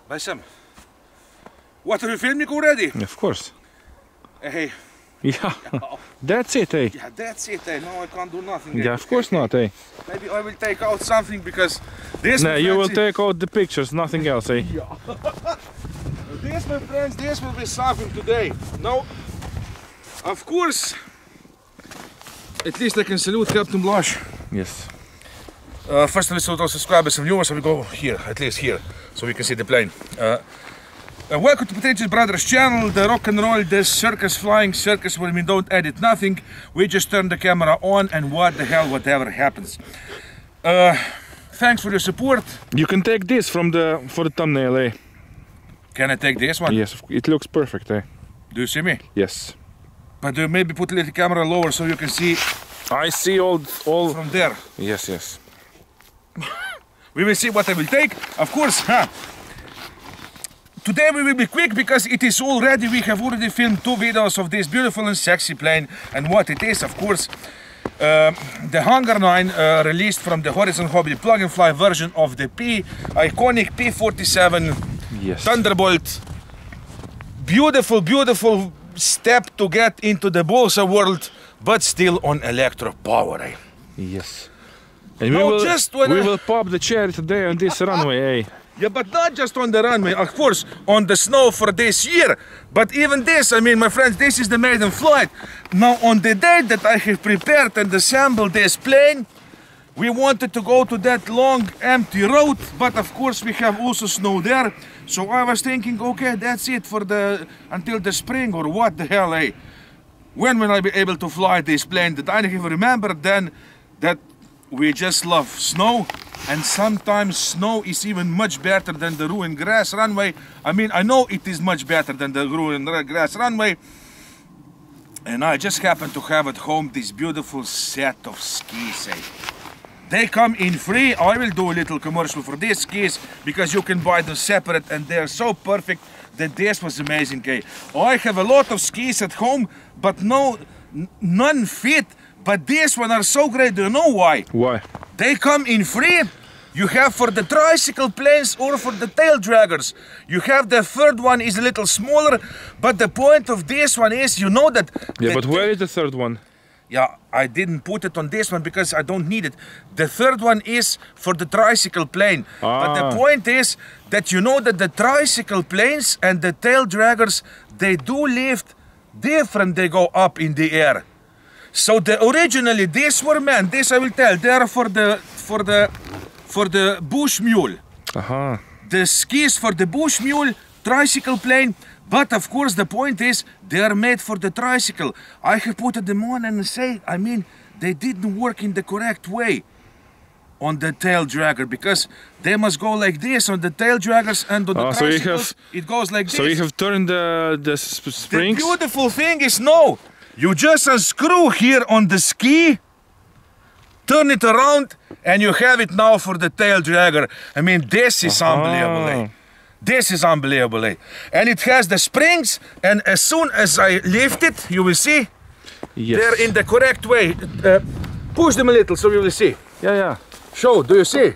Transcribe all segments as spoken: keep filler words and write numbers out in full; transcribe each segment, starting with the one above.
By Sam. What, are you filming already? Of course. Hey. Yeah. That's it, eh? Yeah, that's it, eh? No, I can't do nothing. Yeah, eh? of course not, eh? Maybe I will take out something because this. No, you will friends, take out the pictures, nothing else, eh? Yeah. This, my friends, this will be something today. No, of course. At least I can salute Captain Blaž. Yes. Uh, first, let's salute our subscribers and viewers. So we go here, at least here, so we can see the plane. Uh, uh, welcome to Patricius Brothers channel, the rock and roll, the circus flying circus where we don't edit nothing. We just turn the camera on and what the hell, whatever happens. Uh, thanks for your support. You can take this from the for the thumbnail, eh? Can I take this one? Yes, it looks perfect, eh? Do you see me? Yes. But uh, maybe put a little camera lower so you can see. I see all all from there. Yes, yes. We will see what I will take, of course. Huh? Today we will be quick because it is all ready. We have already filmed two videos of this beautiful and sexy plane and what it is, of course. Uh, the Hangar nine uh, released from the Horizon Hobby plug and fly version of the P, iconic P forty-seven yes. Thunderbolt. Beautiful, beautiful step to get into the balsa world, but still on electro power. Eh? Yes. And no, we will, just when we I... will pop the cherry today on this runway, eh? Yeah, but not just on the runway, of course, on the snow for this year. But even this, I mean, my friends, this is the maiden flight. Now, on the day that I have prepared and assembled this plane, we wanted to go to that long, empty road, but of course we have also snow there. So I was thinking, okay, that's it for the until the spring, or what the hell, eh? When will I be able to fly this plane? That I have remembered then that we just love snow, and sometimes snow is even much better than the ruined grass runway. I mean, I know it is much better than the ruined grass runway. And I just happen to have at home this beautiful set of skis, eh? They come in free. I will do a little commercial for these skis because you can buy them separate and they're so perfect that this was amazing, eh? I have a lot of skis at home, but no, none fit. But these ones are so great. Do you know why? Why? They come in free. You have for the tricycle planes or for the tail draggers. You have the third one is a little smaller, but the point of this one is, you know that... Yeah, but where is the third one? Yeah, I didn't put it on this one because I don't need it. The third one is for the tricycle plane. Ah. But the point is that you know that the tricycle planes and the tail draggers, they do lift different. They go up in the air. So the originally these were meant, this I will tell, they are for the for the for the bush mule. Uh-huh. The skis for the bush mule, tricycle plane, but of course the point is they are made for the tricycle. I have put them on and say, I mean, they didn't work in the correct way on the tail dragger because they must go like this on the tail draggers, and on the uh, so tricycles you have, it goes like so this. So you have turned the, the sp springs? The beautiful thing is no. You just unscrew here on the ski, turn it around, and you have it now for the tail dragger. I mean, this is uh-huh. unbelievable, eh? This is unbelievable, eh? And it has the springs, and as soon as I lift it, you will see, yes. they're in the correct way. Uh, push them a little so you will see. Yeah, yeah. Show, do you see?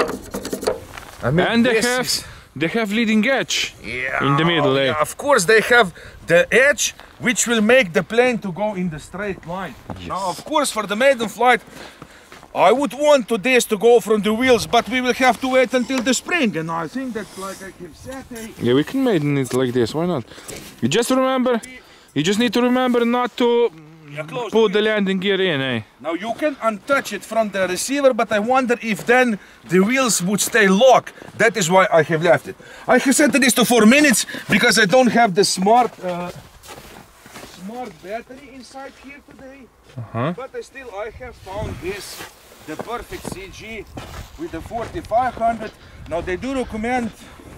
I mean, and they have, is... they have leading edge yeah, in the middle, eh? Yeah, of course, they have the edge which will make the plane to go in the straight line. Yes. Now, of course, for the maiden flight, I would want to this to go from the wheels, but we will have to wait until the spring. And I think that, like I have said, eh? Yeah, we can make it like this. Why not? You just remember, you just need to remember not to yeah, put the landing gear in, eh? Now you can untouch it from the receiver, but I wonder if then the wheels would stay locked. That is why I have left it. I have set this to four minutes because I don't have the smart uh, smart battery inside here today. Uh-huh. But I still I have found this, the perfect C G with the forty-five hundred. Now they do recommend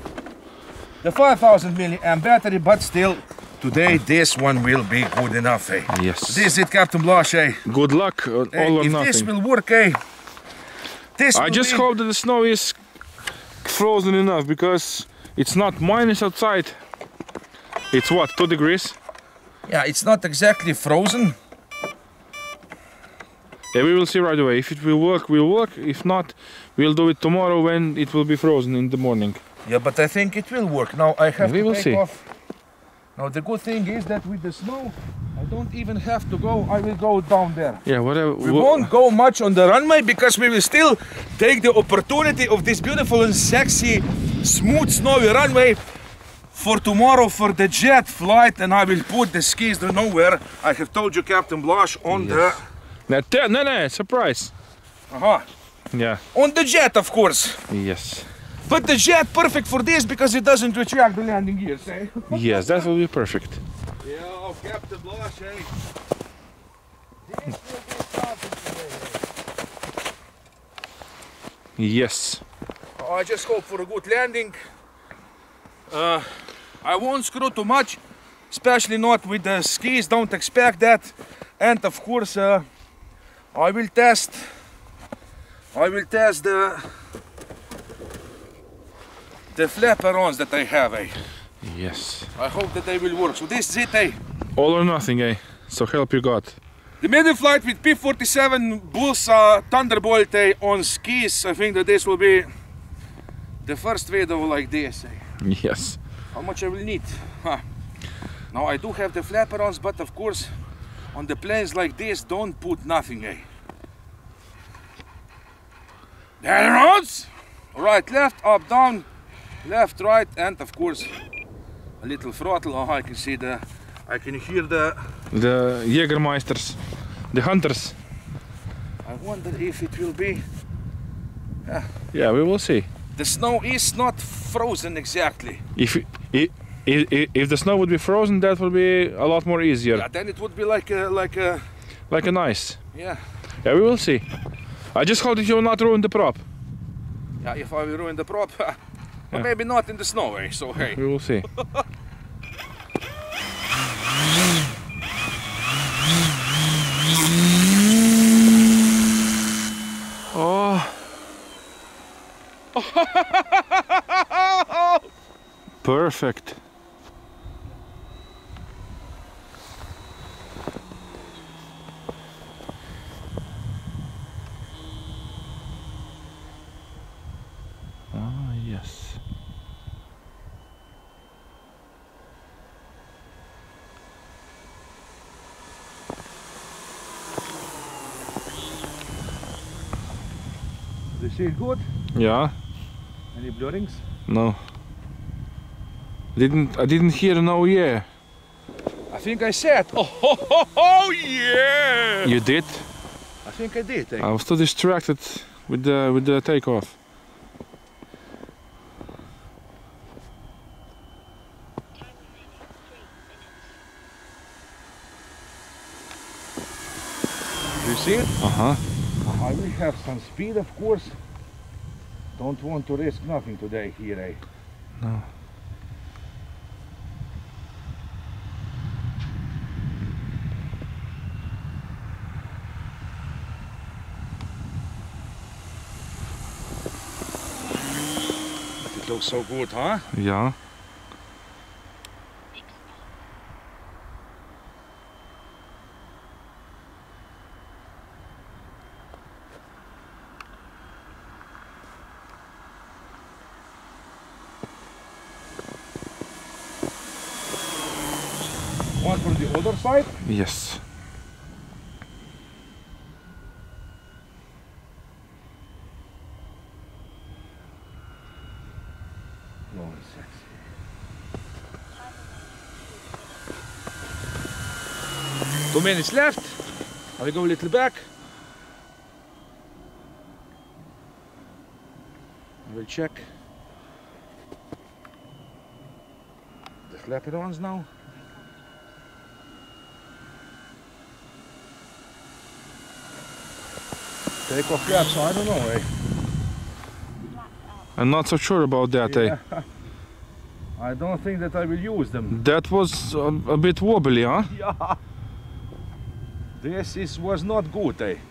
the five thousand milliamp battery, but still today this one will be good enough, eh? Yes. This is it, Captain Blaž, eh? Good luck, all eh, or if nothing. This will work, eh? This I will just be... hope that the snow is frozen enough because it's not minus outside. It's what, two degrees? Yeah, it's not exactly frozen. Yeah, we will see right away. If it will work, we'll work. If not, we'll do it tomorrow when it will be frozen in the morning. Yeah, but I think it will work. Now I have We to will take see. off. Now the good thing is that with the snow, I don't even have to go. I will go down there. Yeah, whatever. We won't go much on the runway because we will still take the opportunity of this beautiful and sexy, smooth, snowy runway for tomorrow for the jet flight, and I will put the skis to nowhere. I have told you, Captain Blaž, on Yes. No, te- no, no, surprise. the uh-huh, Yeah. on the jet, of course. Yes. But the jet perfect for this because it doesn't retract the landing gears, eh? Yes, that will be perfect. Yeah, oh, Captain Blaž, eh? This will be something today, eh? Yes. Oh, I just hope for a good landing. Uh, I won't screw too much, especially not with the skis, don't expect that. And of course, uh, I will test, I will test the, the flaperons that I have, eh? Yes. I hope that they will work. So this is it, eh? All or nothing, eh? So help you God. The maiden flight with P forty-seven Bulsa Thunderbolt eh, on skis. I think that this will be the first video like this, eh? Yes. How much I will need? Huh. Now I do have the flaperons, but of course on the planes like this don't put nothing, eh? The ailerons! Right, left, up, down, left, right, and of course a little throttle. Oh, I can see the, I can hear the. The Jägermeisters, the hunters. I wonder if it will be. Yeah, we will see. The snow is not frozen exactly. If if, if, if the snow would be frozen, that would be a lot more easier. Yeah, then it would be like a, like a, Like an ice. yeah. Yeah, we will see. I just hope that you will not ruin the prop. Yeah, if I will ruin the prop, but Yeah. maybe not in the snow, eh? So hey. We will see. Oh. Perfect. Ah, yes. Do you see it good? Yeah. Any blurrings? No. Didn't I didn't hear no yeah. I think I said, oh, ho, ho, ho, yeah! You did? I think I did, eh? I was too distracted with the with the takeoff. Do you see it? Uh-huh. I will have some speed, of course. Don't want to risk nothing today here, eh? No. It looks so good, huh? Yeah. One for the other side. Yes. Long and sexy. Two minutes left. I will go a little back. I will check the flaperons now. Take off flaps, I don't know, eh? I'm not so sure about that, eh? Yeah. I don't think that I will use them. That was a, a bit wobbly, huh? Yeah. This is was not good, eh?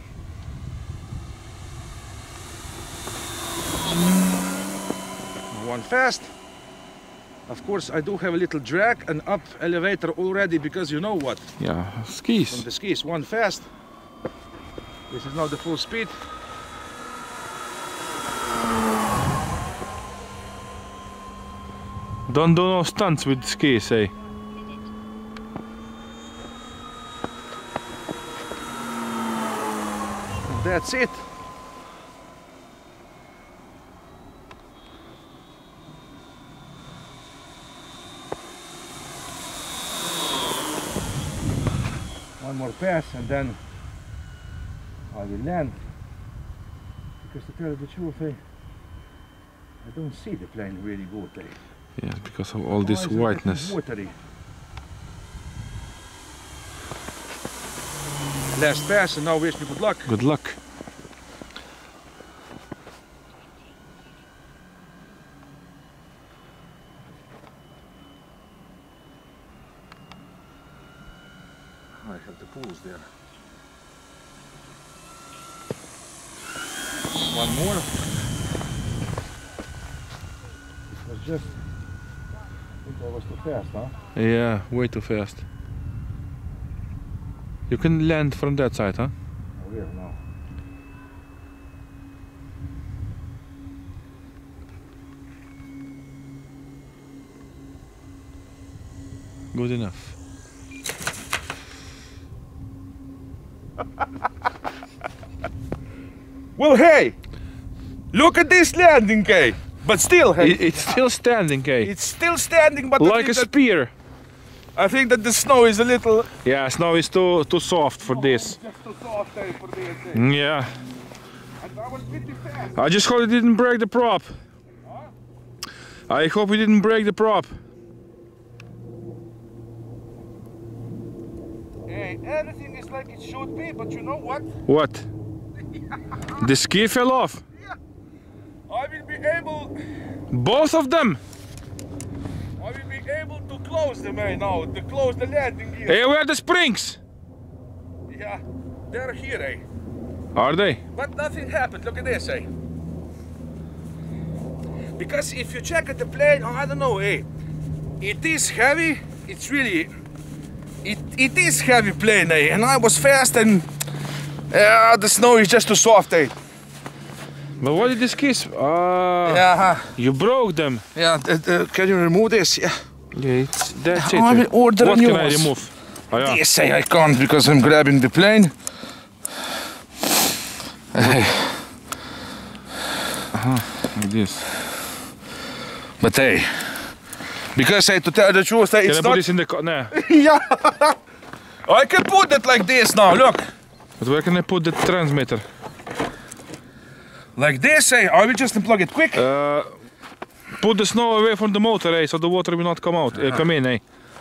One fast. Of course, I do have a little drag and up elevator already because you know what? Yeah, On skis. the skis, one fast. This is now the full speed. Don't do no stunts with skis, eh? That's it. One more pass and then I will land. Because to tell you the truth, eh, I don't see the plane really good. Eh? Yes, because of all this whiteness. Watery. Last pass and now wish me good luck. Good luck. I have the pools there. One more. It was just, I think I was too fast, huh? Yeah, way too fast. You can land from that side, huh? I will now. Good enough. Well, hey! Look at this landing, Kay! But still, hey! It, it's still standing, eh? It's still standing, but I Like a think, that, spear. I think that the snow is a little... Yeah, snow is too too soft for this. Just too soft, eh, for this, eh. Yeah. And I was pretty fast. I just hope it didn't break the prop. I hope it didn't break the prop. Hey, everything is like it should be, but you know what? What? The ski fell off. I will be able... Both of them. I will be able to close them, eh, now, to close the landing gear. Hey, where are the springs? Yeah, they're here, eh. Are they? But nothing happened, look at this, eh. Because if you check at the plane, oh, I don't know, eh. It is heavy, it's really... It, it is heavy plane, eh, and I was fast and... Uh, the snow is just too soft, eh. But what did the skis? Ah, Yeah, you broke them. yeah, uh, uh, can you remove this? Yeah. Yeah, it's, that's it. I will order What a new can I one. remove? Oh, yeah. Yes, eh, I can't because I'm grabbing the plane. Like this. But hey, because I to tell the truth, eh, Can it's I put not... this in the car? Nah. Yeah, I can put it like this now, look. But where can I put the transmitter? Like this, eh? I will just unplug it quick. Uh, put the snow away from the motor, eh, so the water will not come out, uh, come in, eh.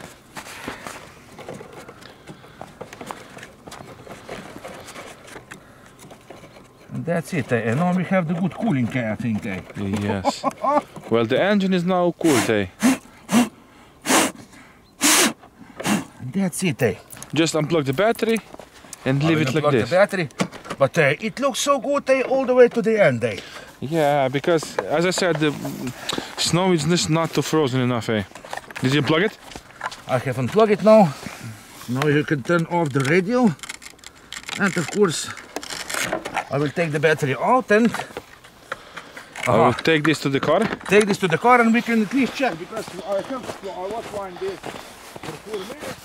And that's it, eh? And now we have the good cooling, eh, I think, eh? Yes. Well, the engine is now cooled, eh. And that's it, eh? Just unplug the battery and leave it like Unplug this. the battery. But uh, it looks so good, eh? All the way to the end, eh? Yeah, because as I said, the snow is just not too frozen enough, eh. Did you plug it? I have unplugged it now. Now you can turn off the radio. And of course, I will take the battery out and I will take this to the car. take this to the car and we can at least check because I, have, I was flying this for four minutes.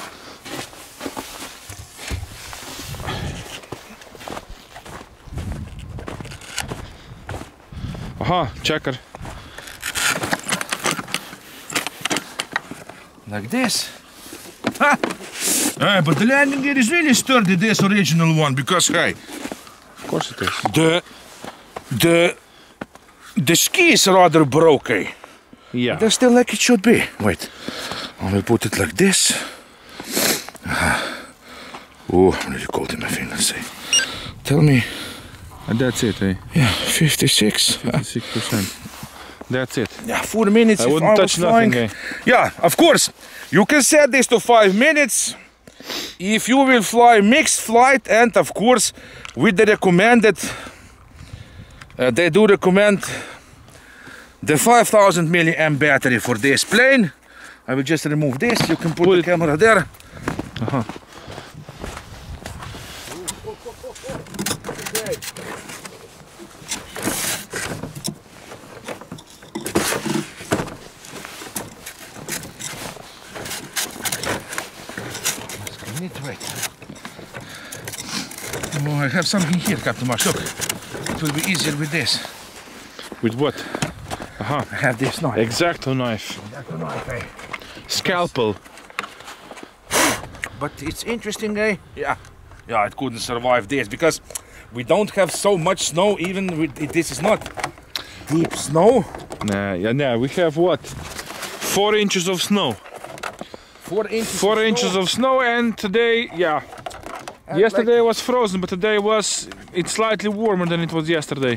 Aha, checker. Like this. Ha! Uh, but the landing gear is really sturdy, this original one, because hey, Of course it is. the the the ski is rather broken. Yeah. They're still like it should be. Wait, I will put it like this. Oh, I'm really cold in my fingers. Say, tell me. And that's it, eh? Yeah, fifty-six. fifty-six percent. That's it. Yeah, four minutes. I if wouldn't I touch was flying. nothing, eh? Yeah, of course. You can set this to five minutes if you will fly mixed flight, and of course, with the recommended, uh, they do recommend the five thousand milliamp battery for this plane. I will just remove this. You can put, Put the it- camera there. Uh-huh. minute, wait. Oh, I have something here, Captain Marsh. Look, it will be easier with this. With what? Aha. I have this knife. Exacto knife. Exacto knife, eh? Scalpel. But it's interesting, eh? Yeah. Yeah, it couldn't survive this because we don't have so much snow. Even with this is not deep snow. Nah, yeah, nah. We have what? Four inches of snow. Four inches. Four of inches snow. of snow, and today, yeah. And yesterday like, was frozen, but today was it's slightly warmer than it was yesterday.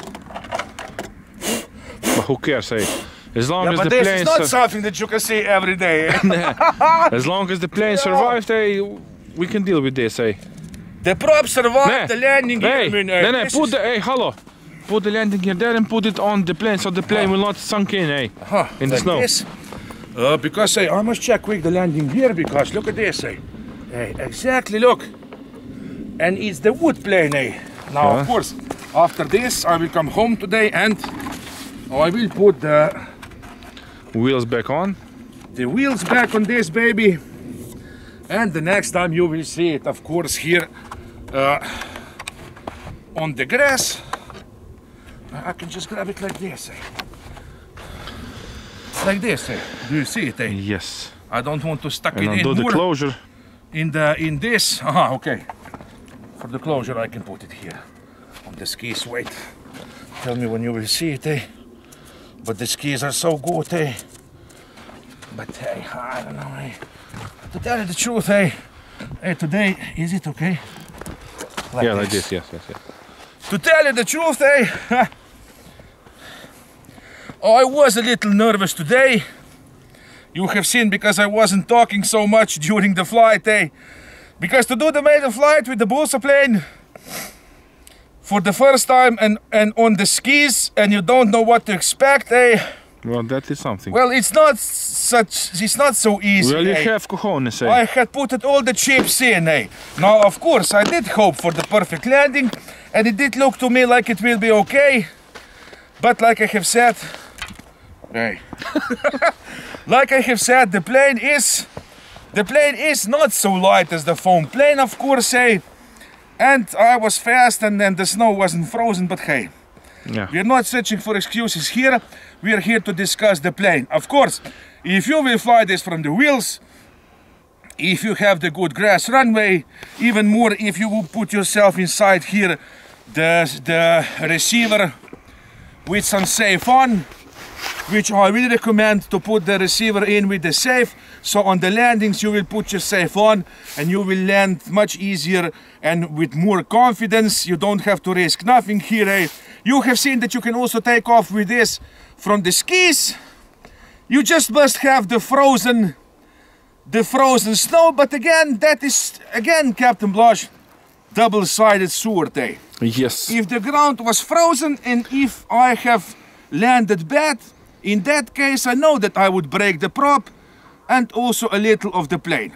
But who cares, eh? As long yeah, as but the this plane is not sur- something that you can see every day. Eh? as long as the plane survived, eh, we can deal with this, eh? The prop survived Nee. the landing gear. Hey, I mean, eh, nee, nee, this put is- the, hey, hello. Put the landing gear there and put it on the plane so the plane will not sunk in, eh? Huh, in the like snow. This. Uh, because eh, I must check quick the landing gear because look at this, eh? Hey, exactly, look. And it's the wood plane, eh? Now, Yeah. of course, after this, I will come home today and I will put the, Wheels back on. the wheels back on this baby. And the next time you will see it, of course, here uh, on the grass. I can just grab it like this, eh? Like this, eh? Do you see it, eh? Yes. I don't want to stuck And it undo in the more closure. in the in this. Aha, okay. For the closure, I can put it here on the skis. Wait, tell me when you will see it, eh? But the skis are so good, eh? But hey, I don't know, eh? To tell you the truth, eh? Hey, today is it okay? Like Yeah, like this. Yes, yes, yes. To tell you the truth, eh? I was a little nervous today. You have seen because I wasn't talking so much during the flight, eh? Because to do the maiden flight with the Bulsa plane for the first time and, and on the skis and you don't know what to expect, eh? Well, that is something. Well, it's not such, it's not so easy, Well, you eh? have cojones, eh? I had put it all the chips in, eh? Now, of course, I did hope for the perfect landing and it did look to me like it will be okay. But like I have said, hey, like I have said, the plane is, the plane is not so light as the foam plane, of course, eh? And I was fast and then the snow wasn't frozen, but hey. Yeah. We're not searching for excuses here. We are here to discuss the plane. Of course, if you will fly this from the wheels, if you have the good grass runway, even more if you will put yourself inside here the, the receiver with some safe on, which I will recommend to put the receiver in with the safe. So on the landings you will put your safe on and you will land much easier and with more confidence. You don't have to risk nothing here, eh? You have seen that you can also take off with this from the skis. You just must have the frozen the frozen snow, but again, that is again, Captain Blush, double-sided sword, eh? Yes. If the ground was frozen and if I have landed bad, in that case I know that I would break the prop and also a little of the plane.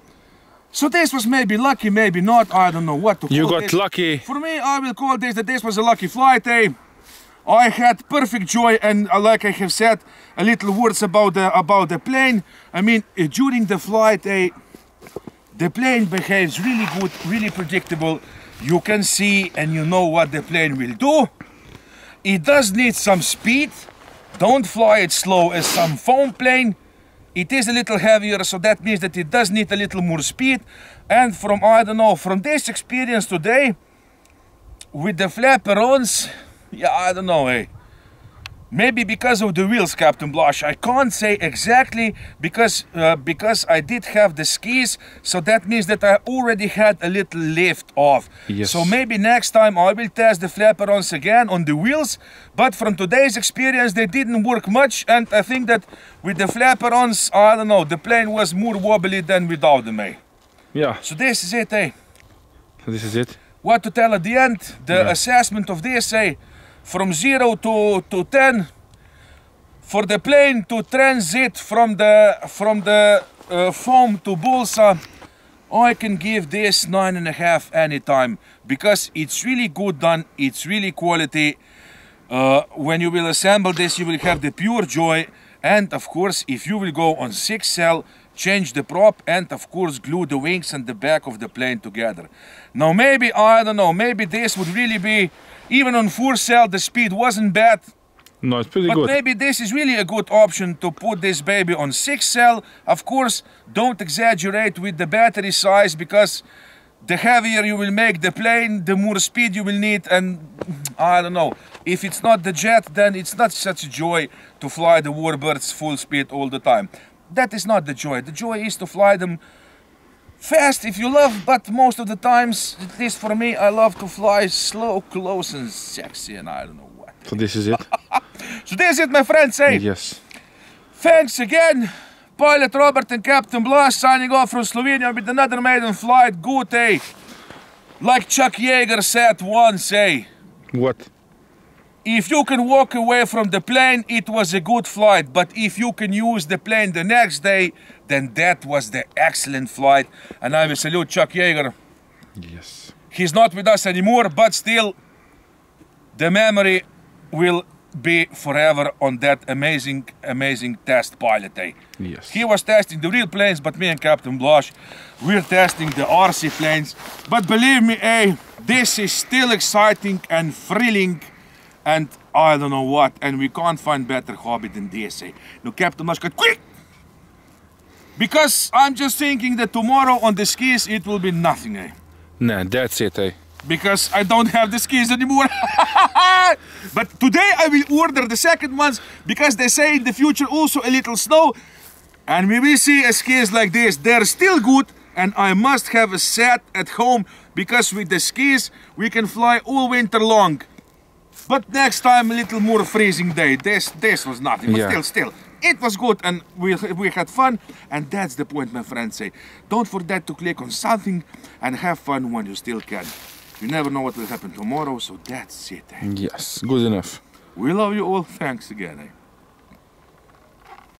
So this was maybe lucky, maybe not, I don't know what to call You got this. lucky. For me, I will call this that this was a lucky flight, eh? I had perfect joy and uh, like I have said, a little words about the, about the plane. I mean, uh, during the flight, eh, the plane behaves really good, really predictable. You can see and you know what the plane will do. It does need some speed. Don't fly it slow as some foam plane. It is a little heavier, so that means that it does need a little more speed. And from, I don't know, from this experience today, with the flaperons, yeah, I don't know, eh. Maybe because of the wheels, Captain Blush. I can't say exactly because uh, because I did have the skis, so that means that I already had a little lift off. Yes. So maybe next time I will test the flaperons again on the wheels, but from today's experience they didn't work much, and I think that with the flaperons, I don't know, the plane was more wobbly than without them, eh. Yeah. So this is it, eh. This is it. What to tell at the end, the Yeah. assessment of this, eh, from zero to, to ten, for the plane to transit from the from the uh, foam to Bulsa, I can give this nine and a half anytime because it's really good done, it's really quality. Uh, when you will assemble this, you will have the pure joy, And of course, if you will go on six cell, change the prop and of course glue the wings and the back of the plane together. Now maybe, I don't know, maybe this would really be, even on four cell the speed wasn't bad. No, it's pretty But good. maybe this is really a good option to put this baby on six cell. Of course, don't exaggerate with the battery size, because the heavier you will make the plane, the more speed you will need, and I don't know. If it's not the jet, then it's not such a joy to fly the Warbirds full speed all the time. That is not the joy. The joy is to fly them fast if you love, but most of the times, at least for me, I love to fly slow, close and sexy, and I don't know what. So this is it? So this is it, my friends. Hey, Yes. thanks again. Pilot Robert and Captain Blaž signing off from Slovenia with another maiden flight. Good, eh? Like Chuck Yeager said once, eh? What? If you can walk away from the plane, it was a good flight. But if you can use the plane the next day, then that was the excellent flight. And I will salute Chuck Yeager. Yes. He's not with us anymore, but still, the memory will be forever on that amazing, amazing test pilot day. Yes. He was testing the real planes, but me and Captain Blaž, we're testing the R C planes. But believe me, eh, this is still exciting and thrilling, and I don't know what, and we can't find better hobby than this, eh. Now, Captain Blaž got quick! Because I'm just thinking that tomorrow on the skis it will be nothing, eh. Nah, that's it, eh? Because I don't have the skis anymore. But today I will order the second ones, because they say in the future also a little snow, and we will see a skis like this. They're still good, and I must have a set at home, because with the skis we can fly all winter long. But next time a little more freezing day. This this was nothing, but Yeah. still, still. It was good, and we, we had fun, and that's the point, my friends. Say, don't forget to click on something and have fun when you still can. You never know what will happen tomorrow, so that's it. Eh? Yes. Good enough. We love you all. Thanks again. Eh?